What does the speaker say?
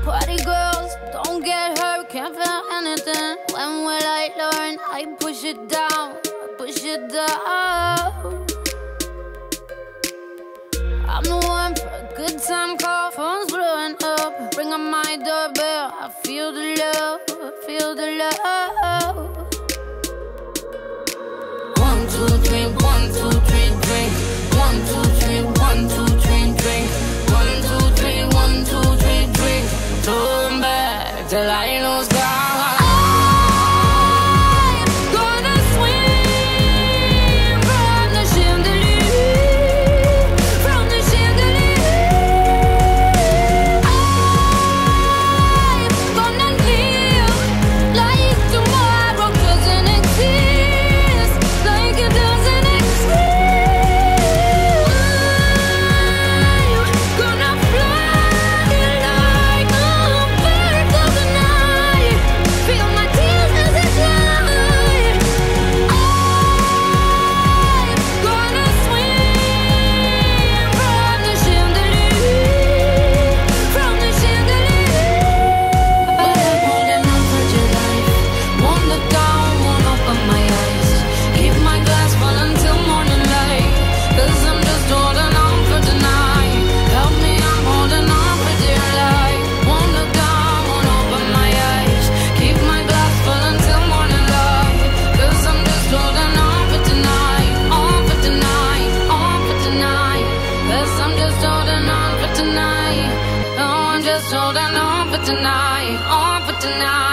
Party girls, don't get hurt, can't feel anything. When will I learn? I push it down, push it down. I'm the one for a good time call, phone's blowing up. Bring on my doorbell, I feel the love, feel the love. 1, 2, 3, 1, 2, 3, drink. 1, 2, 3, 1, 2, 3, drink. 1, 2, 3, 1, 2, 3, drink. Turn back till I lose God. Tonight, on for tonight.